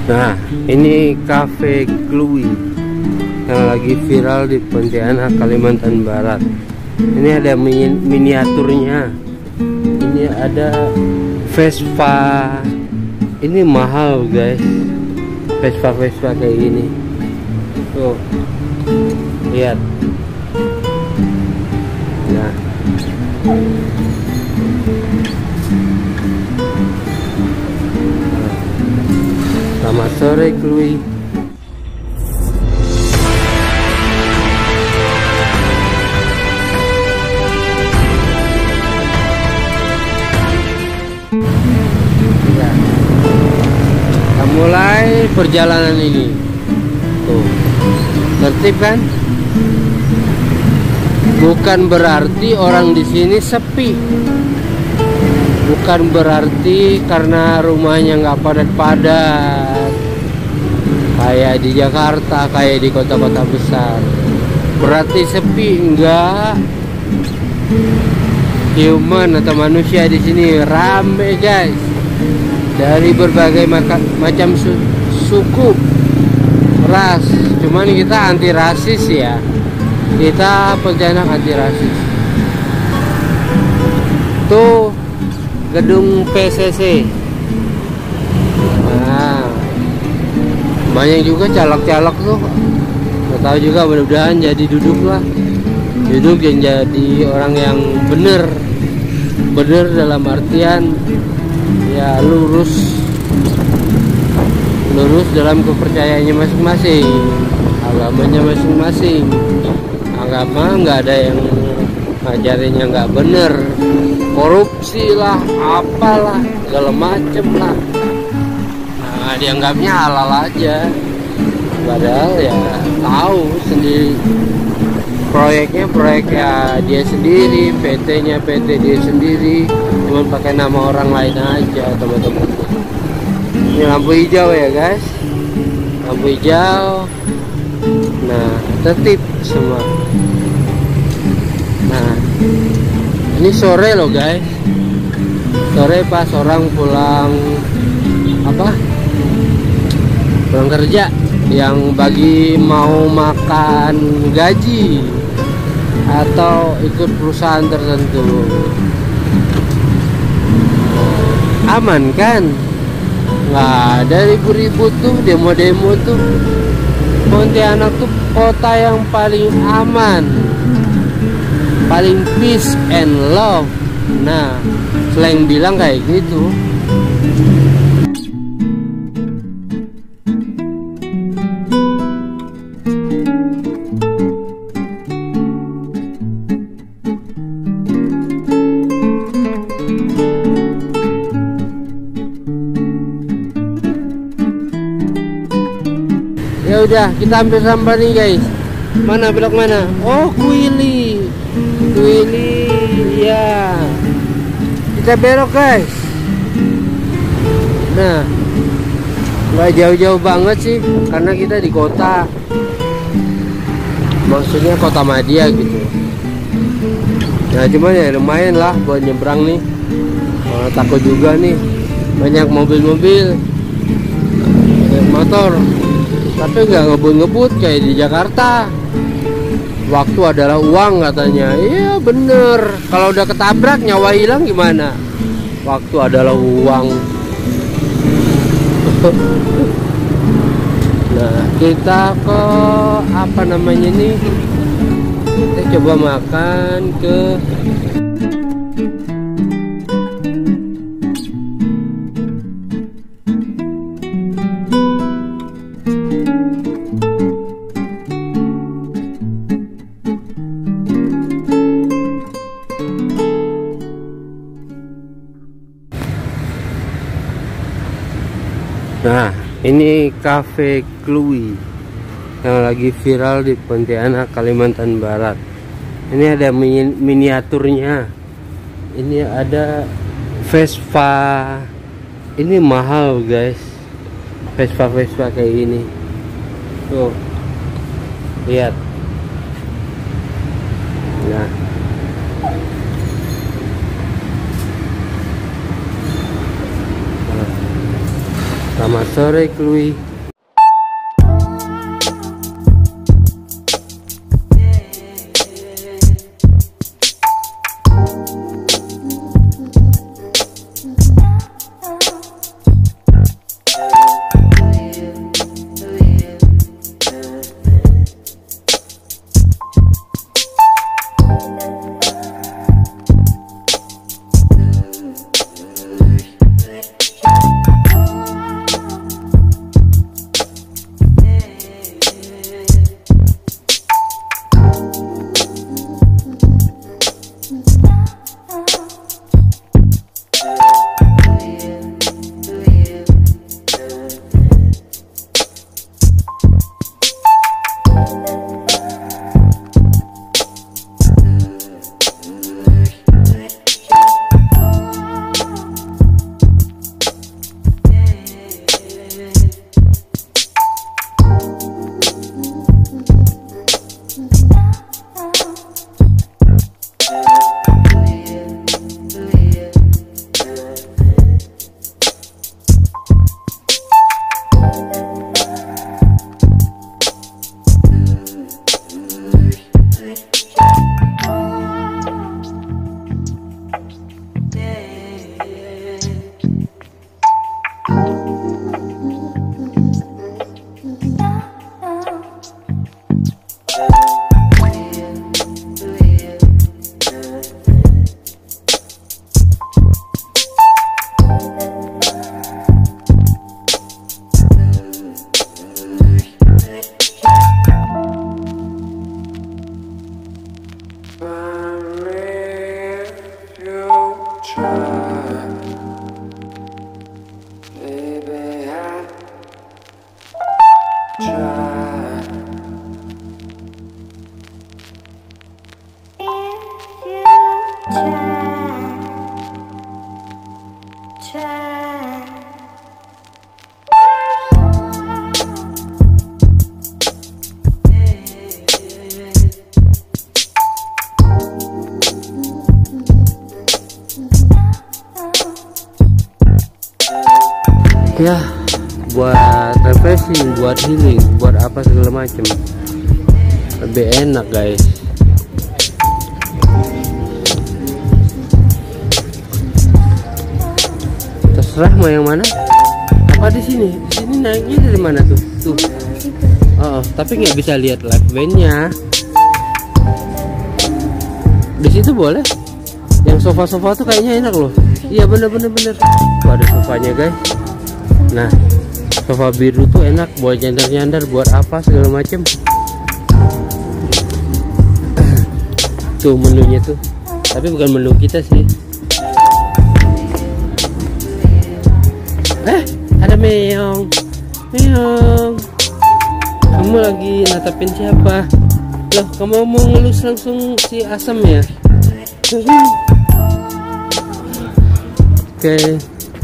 Nah, ini Cafe Kluwi yang lagi viral di Pontianak, Kalimantan Barat. Ini ada miniaturnya. Ini ada Vespa. Ini mahal, guys. Vespa kayak gini. Tuh. Lihat. Nah. Selamat sore, Kluwi. Ya. Kita mulai perjalanan ini. Tuh, tertib kan? Bukan berarti orang di sini sepi. Bukan berarti karena rumahnya nggak padat-padat kayak di Jakarta, kayak di kota-kota besar. Berarti sepi? Enggak. Human atau manusia di sini rame, guys. Dari berbagai macam suku, ras. Cuman kita anti rasis ya. Kita Pontianak anti rasis. Tuh gedung PCC. Nah, banyak juga caleg-caleg tuh. Nggak tahu juga, mudah-mudahan jadi duduk lah. Duduk dan jadi orang yang bener dalam artian ya lurus dalam kepercayaannya masing-masing, agamanya masing-masing. Agama nggak ada yang ngajarinnya nggak bener, korupsi lah, apalah, segala macem lah. Nah, dianggapnya halal aja, padahal ya tahu sendiri proyeknya dia sendiri, PT-nya PT dia sendiri, cuman pakai nama orang lain aja, teman-teman. Ini lampu hijau ya, guys, lampu hijau. Nah, tertib semua. Nah, ini sore loh, guys. Sore pas orang pulang pulang kerja, yang bagi mau makan gaji atau ikut perusahaan tertentu. Aman kan? Nggak ada ribut-ribut tuh, demo-demo tuh. Pontianak tuh kota yang paling aman, paling peace and love. Nah, slang bilang kayak gitu. Ya udah, kita hampir sampai nih, guys. Mana, belok mana? Oh, Kuili ya. Kita belok, guys. Nah, nggak jauh-jauh banget sih, karena kita di kota, maksudnya kota Madia gitu. Nah, cuman ya lumayan lah buat nyebrang nih. Takut juga nih, banyak mobil-mobil, motor. Tapi nggak ngebut-ngebut kayak di Jakarta. Waktu adalah uang katanya. Iya bener. Kalau udah ketabrak nyawa hilang gimana? Waktu adalah uang. Nah, kita ke apa namanya nih? Kita coba makan ke Nah, ini Cafe Kluwi yang lagi viral di Pontianak, Kalimantan Barat. Ini ada miniaturnya. Ini ada Vespa. Ini mahal, guys. Vespa kayak gini. Tuh. Lihat. Nah. Selamat sore Chloe. Ya, buat refreshing, buat healing, buat apa segala macem, lebih enak guys. Terserah mau yang mana. Apa di sini? Di sini naiknya dari mana tuh? Tuh. Oh, tapi nggak bisa lihat live bandnya. Di situ boleh. Yang sofa-sofa tuh kayaknya enak loh. Iya bener. Tuh ada sofanya guys. Nah, sofa biru tuh enak buat nyandar-nyandar, buat apa segala macem. Tuh menunya tuh, tapi bukan menu kita sih. Ada meong. Kamu lagi natapin siapa? Loh, kamu mau ngelus langsung si asam ya? Oke.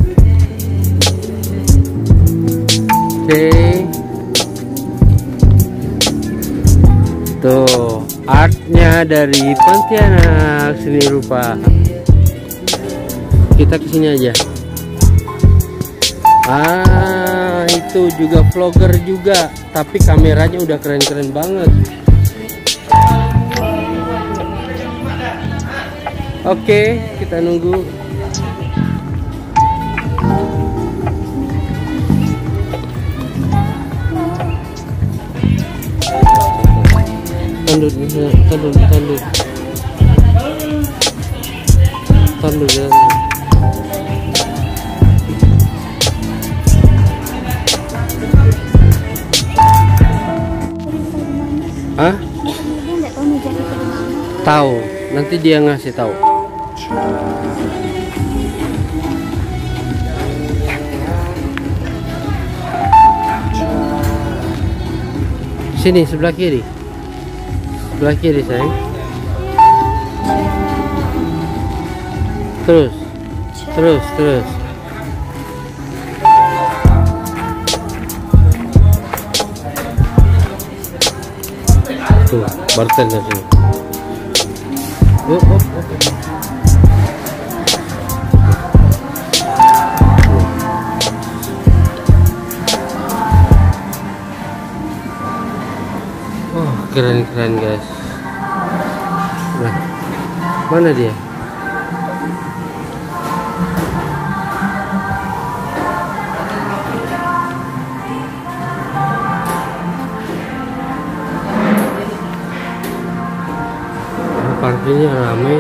Tuh artnya dari Pontianak Seni Rupa. Kita kesini aja. Itu juga vlogger juga, tapi kameranya udah keren-keren banget. Oke, kita nunggu. Tandur ya. Hah? Tahu, nanti dia ngasih tahu. Sini sebelah kiri. Sebelah kiri sayang. Terus. Tuh, bartender sini. Oh. keren guys. Nah, mana dia? Parkirnya ramai.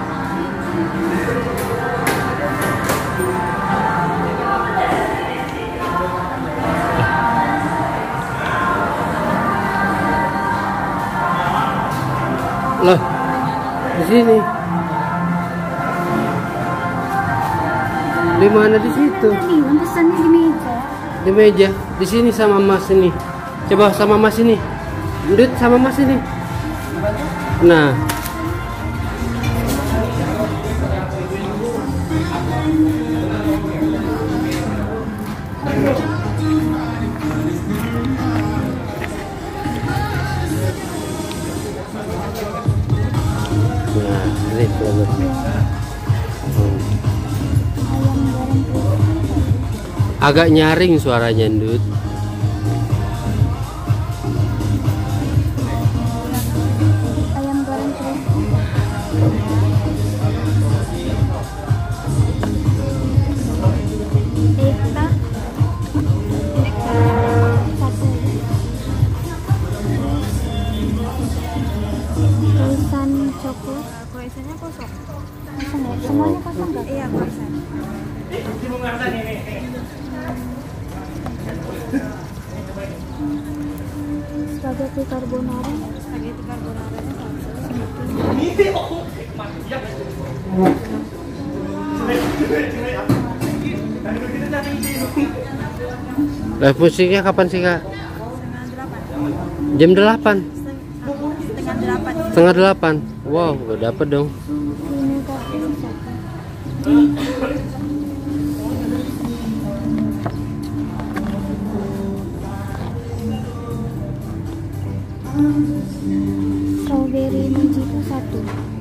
Loh, di sini. Di mana di situ? Pesannya di meja. Di meja. Di sini sama Mas ini. Coba sama Mas ini. Ndut sama Mas ini. Nah. Nah, ini kalau agak nyaring suaranya, Ndut. Ayam goreng crispy. Ekta. Satu. Croissant coklat. Croissantnya kosong. Kosong ya? Semuanya kosong nggak? Iya, croissant. Spaghetti carbonara. Spaghetti carbonara. Live musiknya kapan sih, Kak? Jam 8. Setengah 8. Wow, gak dapet dong. Ini kopi satu. Strawberry mojito satu.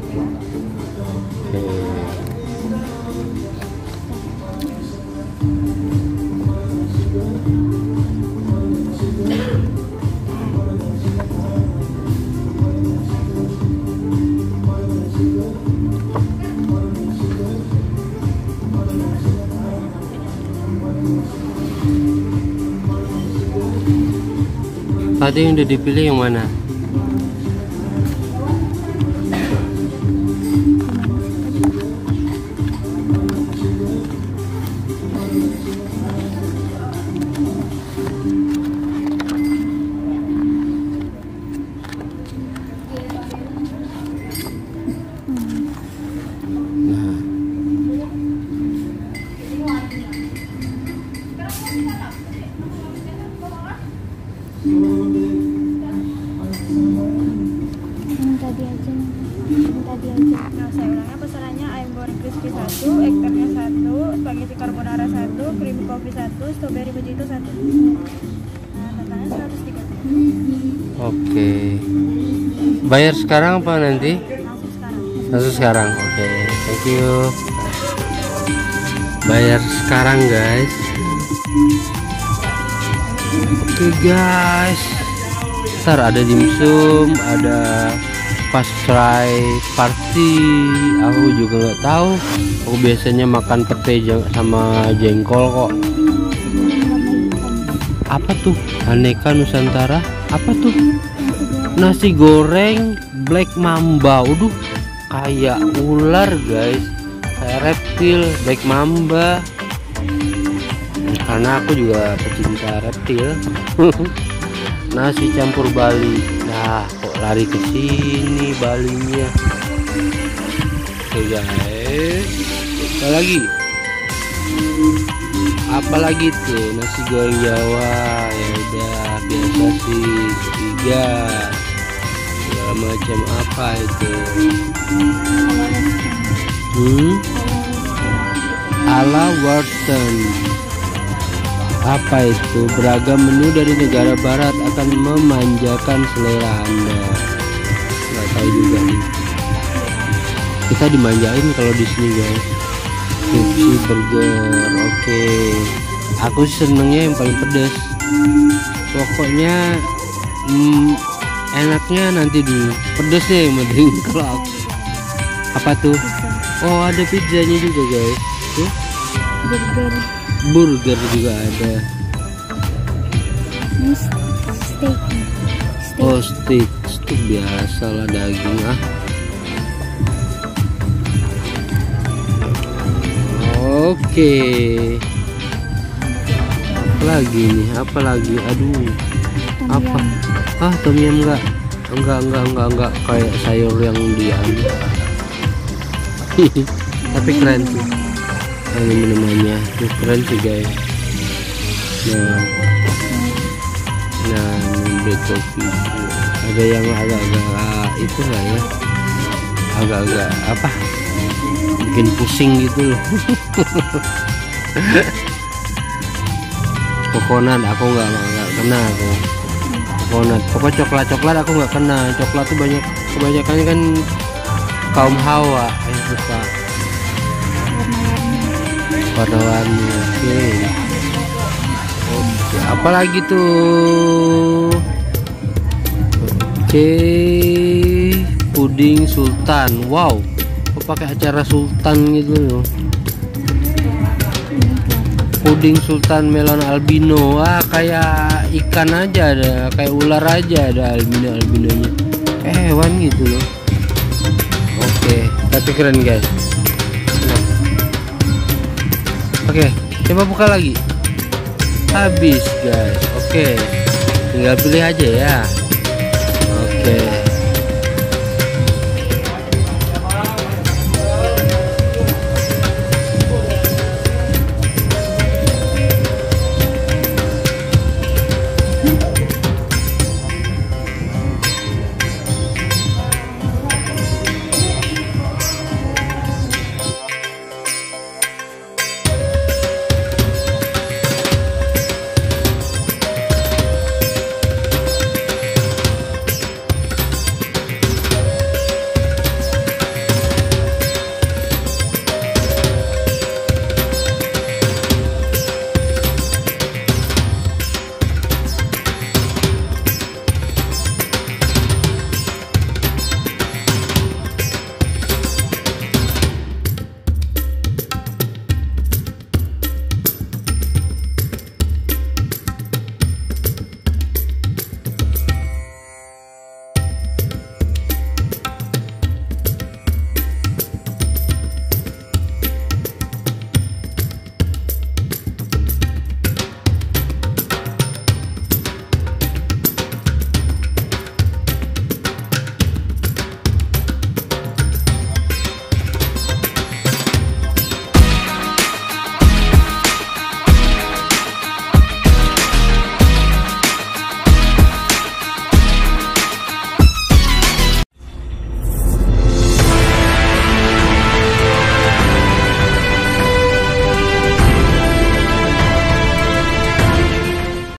Tadi yang udah dipilih yang mana? Nah, saya ulangnya pesanannya ayam goreng crispy 1, egg tartnya 1, spaghetti carbonara 1, creamy coffee 1, strawberry mojito 1. Nah, totalnya 130. Oke. Bayar sekarang apa nanti? Langsung sekarang. Oke, thank you. Bayar sekarang guys. Oke guys. Ntar ada dimsum, ada pastry party. Aku juga nggak tahu. Aku biasanya makan pete sama jengkol kok. Apa tuh? Aneka Nusantara? Apa tuh? Nasi goreng black mamba. Waduh, kayak ular guys, kayak reptil. Black mamba. Karena aku juga pecinta reptil. Nasi campur Bali. Nah, kok lari ke sini Balinya. Oke guys. Apa lagi tuh? Nasi goreng Jawa. Ya udah, biasa sih. 3. Segala macam apa itu? Ala Wharton. Apa itu? Beragam menu dari negara barat akan memanjakan selera Anda. Nggak tahu juga nih. Kita dimanjain kalau di sini guys. Crispy burger. Oke. Aku senengnya yang paling pedas. Pokoknya Enaknya nanti dulu, pedesnya yang penting. Kalau aku, apa tuh? Oh, ada pizzanya juga guys. Tuh. Burger juga ada. Ini steak. Oh, steak biasa lah, daging ah. Oke. Apa lagi? Aduh. Apa? Ah, tom yum enggak kayak sayur yang dia tapi keren sih. Ini minumannya tuh keren sih guys. Nah, black coffee ada yang agak-agak itu nggak ya, agak-agak apa, bikin pusing gitu loh. Coconut aku nggak kena aku. Coconut, pokoknya coklat aku nggak kena. Coklat tuh kebanyakan kan kaum Hawa yang suka warna-warni. Oke, apalagi tuh? Oke, puding sultan. Wow, kok pakai acara sultan gitu loh. Puding sultan melon albino. Wah, kayak ikan aja ada, kayak ular aja ada albinonya. Hewan gitu loh. Oke, tapi keren guys. Oke, coba buka lagi. Habis guys. Oke, tinggal pilih aja ya. Oke.